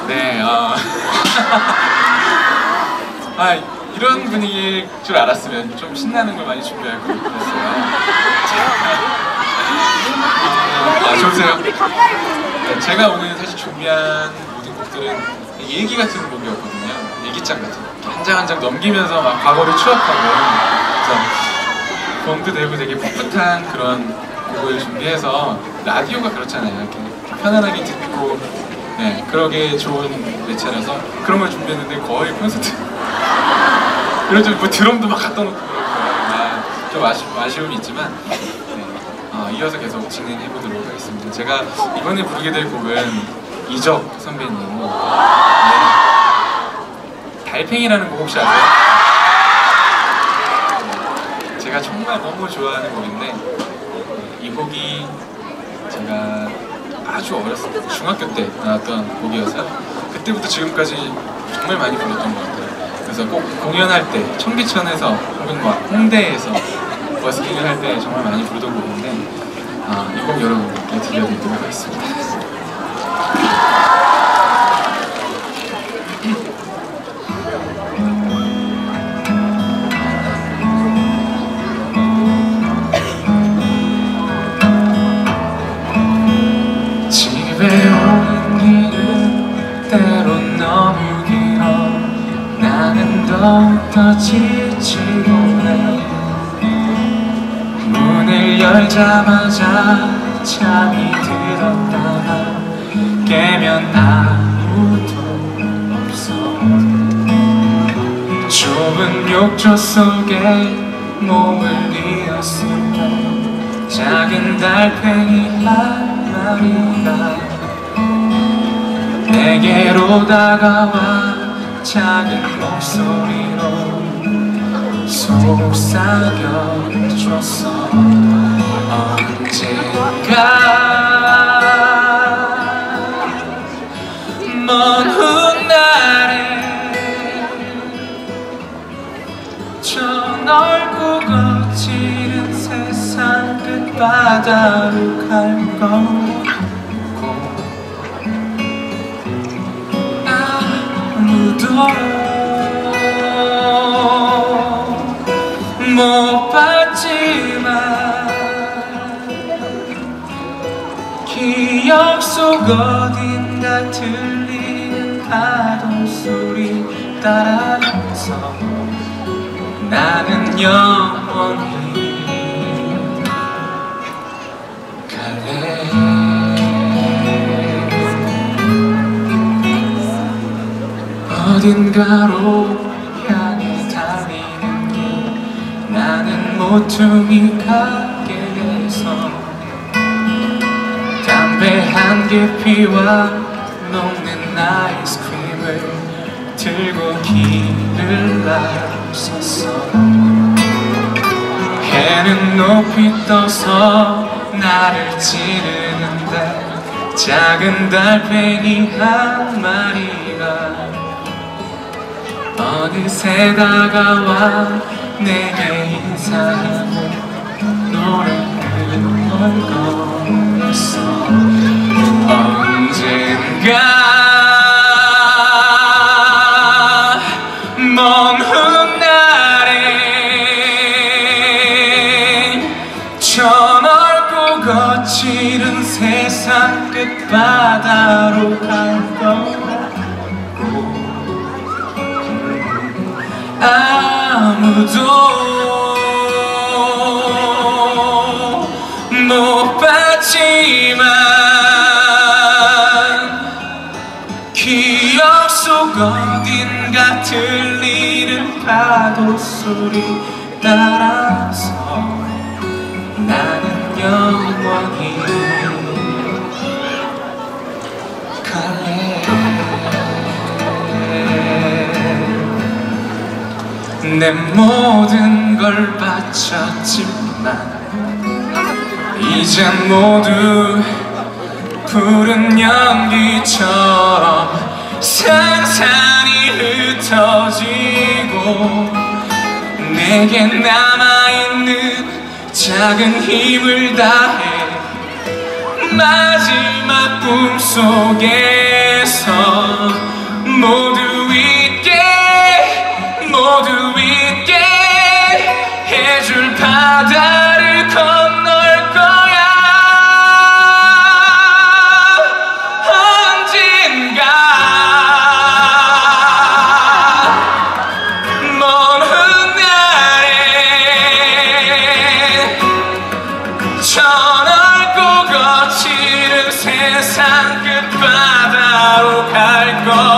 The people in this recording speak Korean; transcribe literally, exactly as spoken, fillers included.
네, 어... 아, 이런 분위기일 줄 알았으면 좀 신나는 걸 많이 준비할 걸 그랬어요. 아, 좋으세요? 네, 제가 오늘 사실 준비한 모든 곡들은 일기 같은 곡이었거든요. 일기장 같은 한 장 한 장 넘기면서 막 과거를 추억하고, 그래서 봄도 되고 되게 풋풋한 그런 곡을 준비해서, 라디오가 그렇잖아요. 이렇게 편안하게 듣고, 네, 그러게 좋은 매체라서 그런 걸 준비했는데 거의 콘서트. 그런 좀 뭐 드럼도 막 갖다 놓고 그러고요. 아, 좀 아쉬, 아쉬움이 있지만, 네, 어, 이어서 계속 진행해 보도록 하겠습니다. 제가 이번에 부르게 될 곡은 이적 선배님, 네, 달팽이라는 곡 혹시 아세요? 네, 제가 정말 너무 좋아하는 곡인데, 이 곡이 제가 아주 어렸을 때, 중학교 때 나왔던 곡이어서 그때부터 지금까지 정말 많이 불렀던 것 같아요. 그래서 꼭 공연할 때, 청계천에서 혹은 홍대에서 버스킹을 할 때 정말 많이 부르던 곡인데, 아, 이 곡 여러분들께 들려드리도록 하겠습니다. 집에 오는 길은 때론 너무 길어. 나는 더욱더 지치고 해. 문을 열자마자 잠이 들었다가 깨면 아무도 없어. 좁은 욕조 속에 몸을 이었을 때 작은 달팽이 한 마리가 내게로 다가와 작은 목소리로 속삭여줬어. 언젠가 먼 훗날에 저 넓고 거칠은 세상 끝바다로 갈 거고, 아무도 못 봤지만 기억 속 어딘가 들리는 파도 소리 따라서 나는 영원히 갈래. 어딘가로 향해 달리는 길, 나는 모퉁이 가게에서 담배 한 개 피와 녹는 아이스크림을 들고 길을 나섰어. 해는 높이 떠서 나를 찌르는데 작은 달팽이 한 마리가 어느새 다가와 내게 인사하고 노래를 걸었어. 언젠가 먼 훗날에 저 넓고 거칠은 세상 끝바다로 갈 거라고 아무도 못 봤지만 기억 속 어딘가 들리는 파도 소리 따라서 나는 영원히 갈래. 내 모든 걸 바쳤지만 이젠 모두 푸른 연기처럼 산산이 흩어지고 내게 남아있는 작은 힘을 다해 마지막 꿈속에서 바다로 갈 것